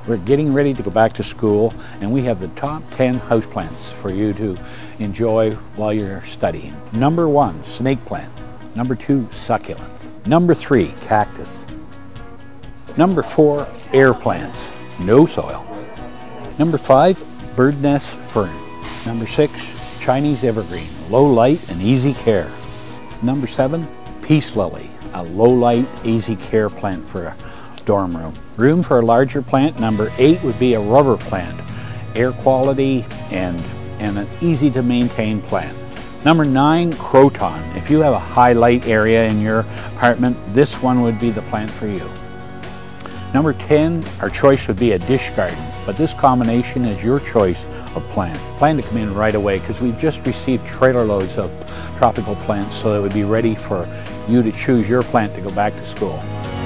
We're getting ready to go back to school, and we have the top 10 houseplants for you to enjoy while you're studying. Number 1, snake plant. Number 2, succulents. Number 3, cactus. Number 4, air plants, no soil. Number 5, bird nest fern. Number 6, Chinese evergreen, low light and easy care. Number 7, peace lily, a low light, easy care plant for a dorm room. Room for a larger plant, number 8 would be a rubber plant, air quality and an easy to maintain plant. Number 9, croton. If you have a high light area in your apartment, this one would be the plant for you. Number 10, our choice would be a dish garden, but this combination is your choice of plants. Plan to come in right away because we've just received trailer loads of tropical plants, so it would be ready for you to choose your plant to go back to school.